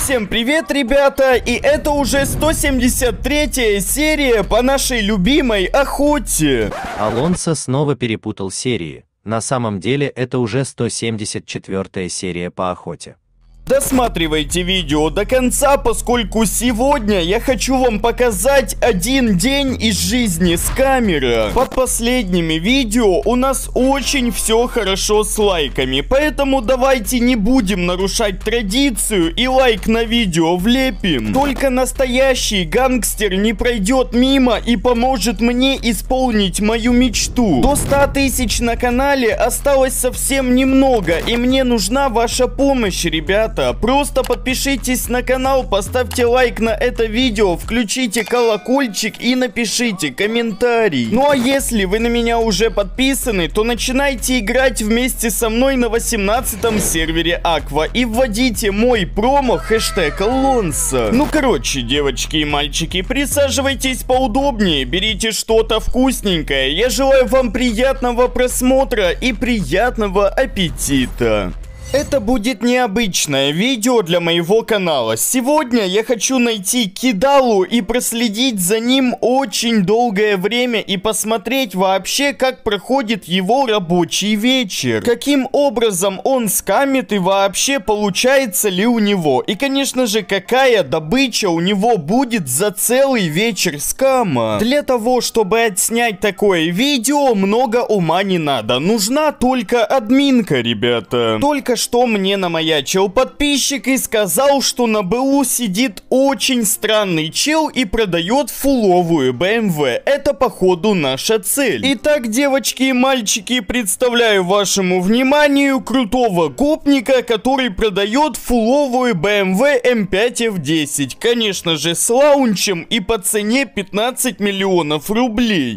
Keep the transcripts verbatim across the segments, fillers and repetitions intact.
Всем привет, ребята, и это уже сто семьдесят третья серия по нашей любимой охоте. Алонсо снова перепутал серии. На самом деле это уже сто семьдесят четвёртая серия по охоте. Досматривайте видео до конца, поскольку сегодня я хочу вам показать один день из жизни скамера. Под последними видео у нас очень все хорошо с лайками, поэтому давайте не будем нарушать традицию и лайк на видео влепим. Только настоящий гангстер не пройдет мимо и поможет мне исполнить мою мечту. До ста тысяч на канале осталось совсем немного, и мне нужна ваша помощь, ребята. Просто подпишитесь на канал, поставьте лайк на это видео, включите колокольчик и напишите комментарий. Ну а если вы на меня уже подписаны, то начинайте играть вместе со мной на восемнадцатом сервере Аква и вводите мой промо хэштег Алонсо. Ну короче, девочки и мальчики, присаживайтесь поудобнее, берите что-то вкусненькое. Я желаю вам приятного просмотра и приятного аппетита. Это будет необычное видео для моего канала. Сегодня я хочу найти Кидалу и проследить за ним очень долгое время и посмотреть вообще, как проходит его рабочий вечер. Каким образом он скамит и вообще получается ли у него. И конечно же, какая добыча у него будет за целый вечер скама. Для того, чтобы отснять такое видео, много ума не надо. Нужна только админка, ребята. Только что что мне намаячил подписчик и сказал, что на БУ сидит очень странный чел и продает фуловую бэ эм вэ. Это походу наша цель. Итак, девочки и мальчики, представляю вашему вниманию крутого гопника, который продает фуловую бэ эм вэ эм пять эф десять. Конечно же, с лаунчем и по цене пятнадцать миллионов рублей.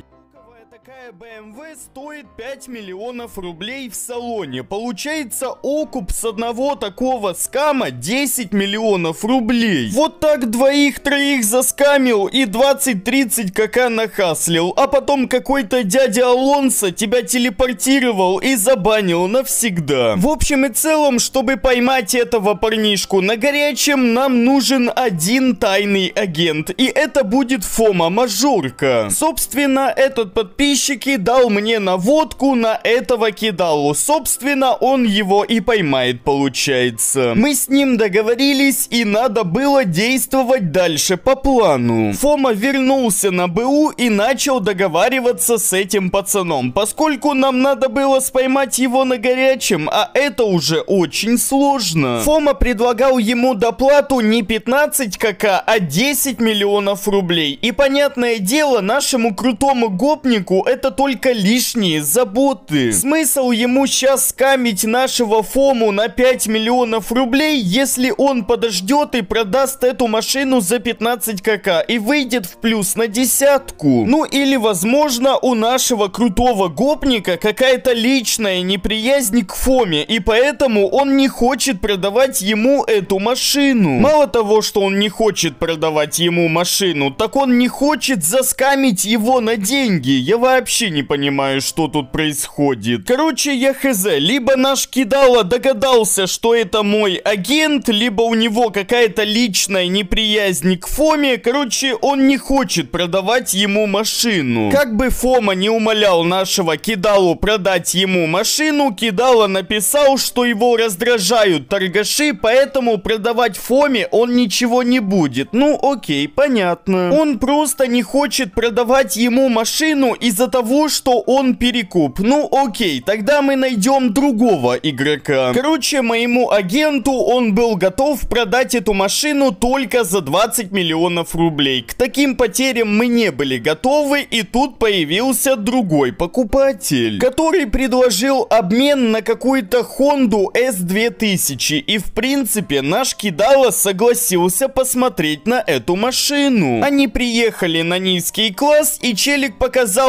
бэ эм вэ стоит пять миллионов рублей в салоне. Получается окуп с одного такого скама десять миллионов рублей. Вот так двоих-троих заскамил и двадцать-тридцать КК нахаслил. А потом какой-то дядя Алонсо тебя телепортировал и забанил навсегда. В общем и целом, чтобы поймать этого парнишку на горячем, нам нужен один тайный агент. И это будет Фома Мажорка. Собственно, этот подписчик дал мне наводку на этого Кидалу. Собственно, он его и поймает, получается. Мы с ним договорились, и надо было действовать дальше по плану. Фома вернулся на БУ и начал договариваться с этим пацаном, поскольку нам надо было споймать его на горячем, а это уже очень сложно. Фома предлагал ему доплату не пятнадцать КК, а десять миллионов рублей. И понятное дело, нашему крутому гопнику это только лишние заботы. Смысл ему сейчас скамить нашего Фому на пять миллионов рублей, если он подождет и продаст эту машину за пятнадцать КК и выйдет в плюс на десятку. Ну или возможно у нашего крутого гопника какая-то личная неприязнь к Фоме, и поэтому он не хочет продавать ему эту машину. Мало того, что он не хочет продавать ему машину, так он не хочет заскамить его на деньги. Я вообще не понимаю, что тут происходит. Короче, я хз. Либо наш Кидала догадался, что это мой агент, либо у него какая-то личная неприязнь к Фоме. Короче, он не хочет продавать ему машину. Как бы Фома не умолял нашего Кидалу продать ему машину, Кидала написал, что его раздражают торгаши, поэтому продавать Фоме он ничего не будет. Ну, окей, понятно. Он просто не хочет продавать ему машину из-за того, что он перекуп. Ну окей, тогда мы найдем другого игрока. Короче, моему агенту он был готов продать эту машину только за двадцать миллионов рублей. К таким потерям мы не были готовы, и тут появился другой покупатель, который предложил обмен на какую-то Хонду эс две тысячи. И в принципе наш Кидала согласился посмотреть на эту машину. Они приехали на низкий класс, и челик показал машину,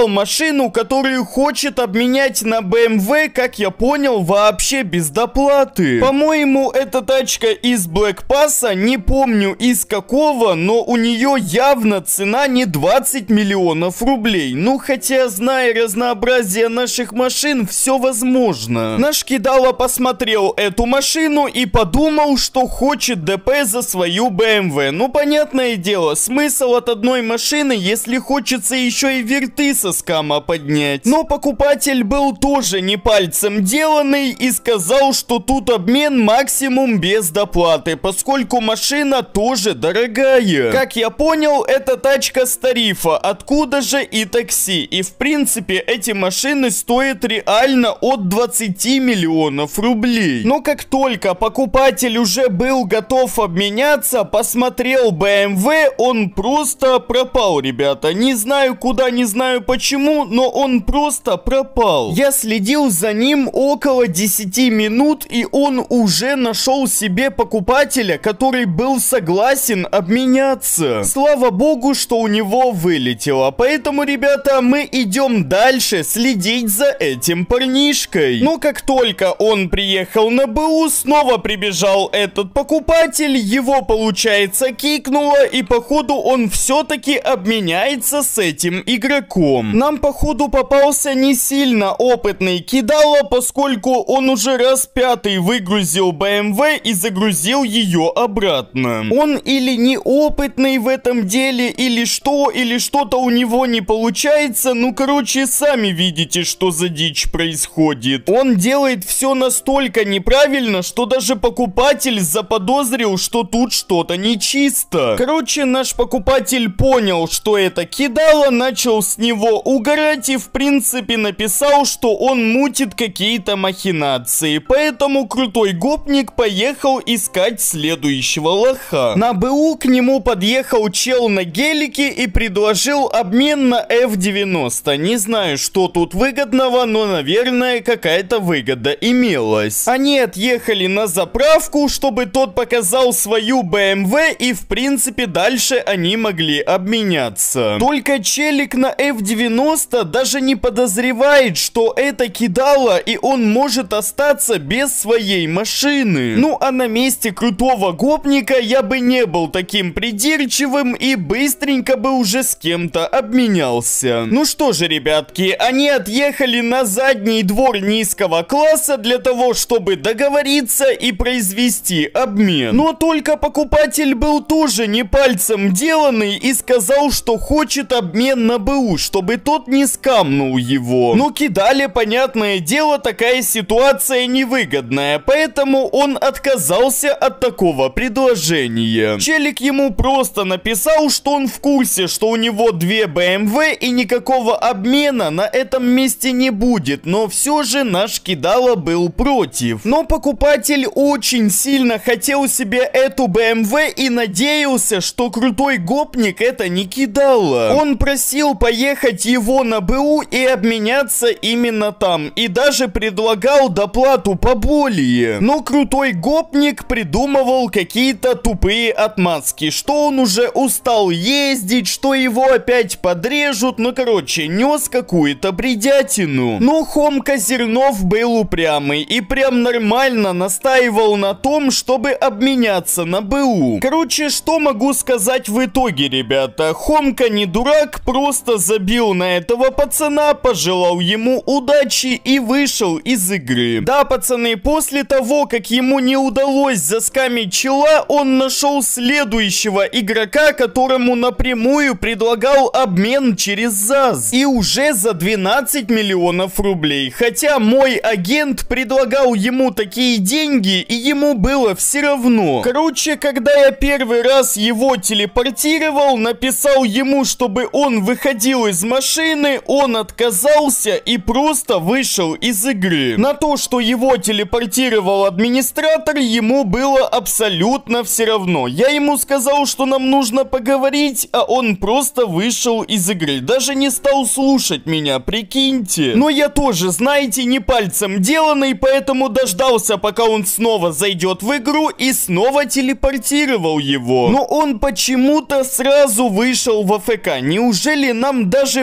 машину, которую хочет обменять на бэ эм вэ, как я понял, вообще без доплаты. По-моему, эта тачка из Black Pass, не помню из какого, но у нее явно цена не двадцать миллионов рублей. Ну, хотя, зная разнообразие наших машин, все возможно. Наш кидало посмотрел эту машину и подумал, что хочет дэ пэ за свою бэ эм вэ. Ну, понятное дело, смысл от одной машины, если хочется еще и верты со скама поднять. Но покупатель был тоже не пальцем деланный и сказал, что тут обмен максимум без доплаты, поскольку машина тоже дорогая. Как я понял, это тачка с тарифа, откуда же и такси. И в принципе эти машины стоят реально от двадцати миллионов рублей. Но как только покупатель уже был готов обменяться, посмотрел бэ эм вэ, он просто пропал, ребята. Не знаю куда, не знаю почему, но он просто пропал. Я следил за ним около десяти минут, и он уже нашел себе покупателя, который был согласен обменяться. Слава богу, что у него вылетело. Поэтому, ребята, мы идем дальше следить за этим парнишкой. Но как только он приехал на бэ у, снова прибежал этот покупатель, его, получается, кикнуло, и походу он все-таки обменяется с этим игроком. Нам, походу, попался не сильно опытный кидало, поскольку он уже раз пятый выгрузил бэ эм вэ и загрузил ее обратно. Он или неопытный в этом деле, или что, или что-то у него не получается. Ну, короче, сами видите, что за дичь происходит. Он делает все настолько неправильно, что даже покупатель заподозрил, что тут что-то нечисто. Короче, наш покупатель понял, что это кидало, начал с него угорать и, в принципе, написал, что он мутит какие-то махинации. Поэтому крутой гопник поехал искать следующего лоха. На бэ у к нему подъехал чел на гелике и предложил обмен на эф девяносто. Не знаю, что тут выгодного, но, наверное, какая-то выгода имелась. Они отъехали на заправку, чтобы тот показал свою бэ эм вэ, и, в принципе, дальше они могли обменяться. Только челик на эф девяносто даже не подозревает, что это кидало, и он может остаться без своей машины. Ну, а на месте крутого гопника я бы не был таким придирчивым и быстренько бы уже с кем-то обменялся. Ну что же, ребятки, они отъехали на задний двор низкого класса для того, чтобы договориться и произвести обмен. Но только покупатель был тоже не пальцем деланный и сказал, что хочет обмен на бэ у, чтобы тот не скамнул его. Но кидали, понятное дело, такая ситуация невыгодная, поэтому он отказался от такого предложения. Челик ему просто написал, что он в курсе, что у него две бэ эм вэ и никакого обмена на этом месте не будет, но все же наш кидало был против. Но покупатель очень сильно хотел себе эту бэ эм вэ и надеялся, что крутой гопник это не кидало. Он просил поехать его на бэ у и обменяться именно там, и даже предлагал доплату поболее. Но крутой гопник придумывал какие-то тупые отмазки, что он уже устал ездить, что его опять подрежут, ну короче, нес какую-то бредятину. Но Хомка Зернов был упрямый и прям нормально настаивал на том, чтобы обменяться на бэ у. Короче, что могу сказать в итоге, ребята? Хомка не дурак, просто забил на этого пацана, пожелал ему удачи и вышел из игры. Да, пацаны, после того, как ему не удалось заскамить чела, он нашел следующего игрока, которому напрямую предлагал обмен через ЗАЗ. И уже за двенадцать миллионов рублей. Хотя мой агент предлагал ему такие деньги, и ему было все равно. Короче, когда я первый раз его телепортировал, написал ему, чтобы он выходил из машины, он отказался и просто вышел из игры. На то, что его телепортировал администратор, ему было абсолютно все равно. Я ему сказал, что нам нужно поговорить, а он просто вышел из игры. Даже не стал слушать меня, прикиньте. Но я тоже, знаете, не пальцем деланный, поэтому дождался, пока он снова зайдет в игру, и снова телепортировал его. Но он почему-то сразу вышел в а эф ка. Неужели нам даже пообщаться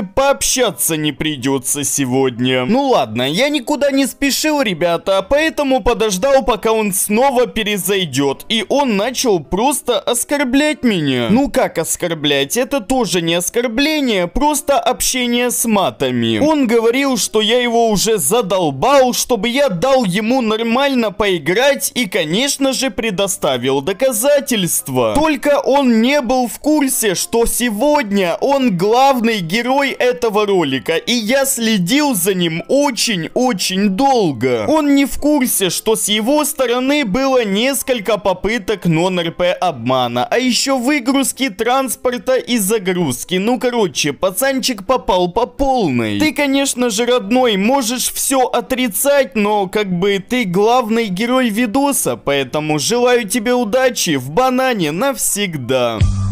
общаться не придется сегодня. Ну ладно, я никуда не спешил, ребята, поэтому подождал, пока он снова перезайдет. И он начал просто оскорблять меня. Ну как оскорблять? Это тоже не оскорбление, просто общение с матами. Он говорил, что я его уже задолбал, чтобы я дал ему нормально поиграть и, конечно же, предоставил доказательства. Только он не был в курсе, что сегодня он главный герой этого ролика, и я следил за ним очень-очень долго. Он не в курсе, что с его стороны было несколько попыток нон-РП обмана, а еще выгрузки транспорта и загрузки. Ну, короче, пацанчик попал по полной. Ты, конечно же, родной, можешь все отрицать, но как бы ты главный герой видоса, поэтому желаю тебе удачи в банане навсегда.